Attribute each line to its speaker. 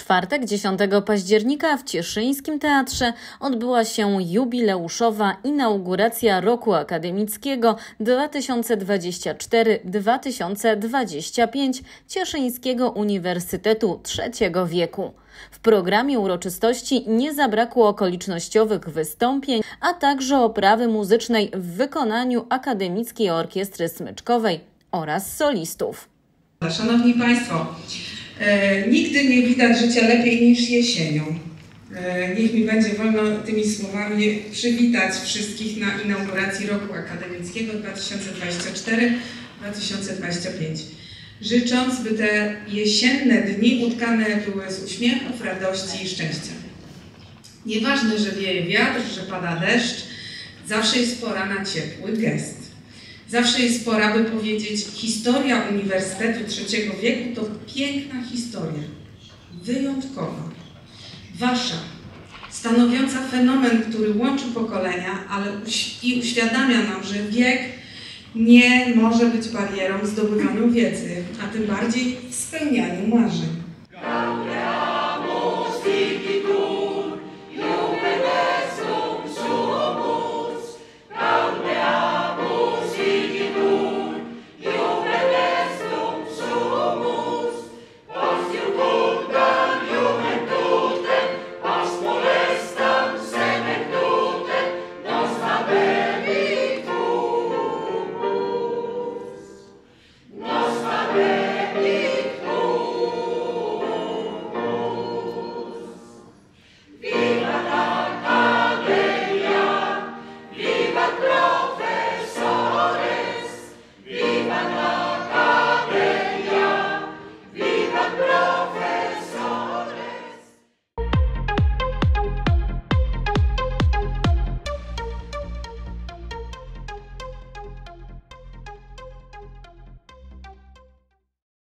Speaker 1: czwartek, 10 października w Cieszyńskim Teatrze odbyła się jubileuszowa inauguracja roku akademickiego 2024-2025 Cieszyńskiego Uniwersytetu Trzeciego Wieku. W programie uroczystości nie zabrakło okolicznościowych wystąpień, a także oprawy muzycznej w wykonaniu Akademickiej Orkiestry Smyczkowej oraz solistów.
Speaker 2: Szanowni Państwo, nigdy nie widać życia lepiej niż jesienią. Niech mi będzie wolno tymi słowami przywitać wszystkich na inauguracji roku akademickiego 2024-2025. Życząc, by te jesienne dni utkane były z uśmiechów, radości i szczęścia. Nieważne, że wieje wiatr, że pada deszcz, zawsze jest pora na ciepły gest. Zawsze jest pora, by powiedzieć, historia Uniwersytetu Trzeciego Wieku to piękna historia, wyjątkowa, wasza, stanowiąca fenomen, który łączy pokolenia, ale i uświadamia nam, że wiek nie może być barierą w zdobywaniu wiedzy, a tym bardziej w spełnianiu marzeń.